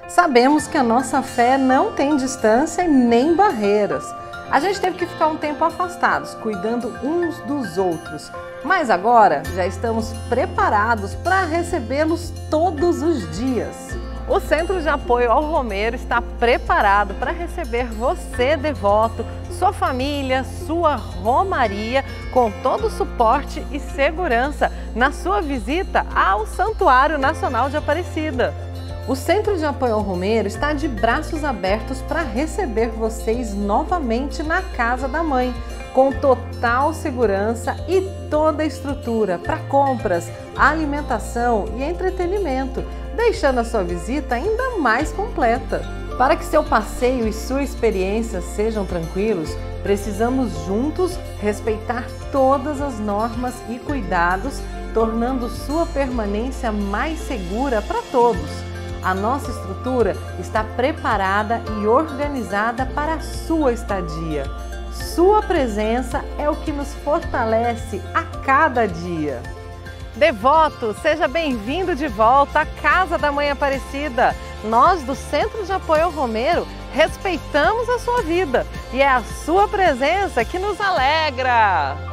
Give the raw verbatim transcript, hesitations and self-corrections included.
Sabemos que a nossa fé não tem distância e nem barreiras. A gente teve que ficar um tempo afastados, cuidando uns dos outros. Mas agora já estamos preparados para recebê-los todos os dias. O Centro de Apoio ao Romeiro está preparado para receber você, devoto, sua família, sua romaria, com todo o suporte e segurança na sua visita ao Santuário Nacional de Aparecida. O Centro de Apoio ao Romeiro está de braços abertos para receber vocês novamente na Casa da Mãe, com total segurança e toda a estrutura para compras, alimentação e entretenimento, deixando a sua visita ainda mais completa. Para que seu passeio e sua experiência sejam tranquilos, precisamos juntos respeitar todas as normas e cuidados, tornando sua permanência mais segura para todos. A nossa estrutura está preparada e organizada para a sua estadia. Sua presença é o que nos fortalece a cada dia. Devoto, seja bem-vindo de volta à Casa da Mãe Aparecida. Nós, do Centro de Apoio ao Romeiro, respeitamos a sua vida e é a sua presença que nos alegra.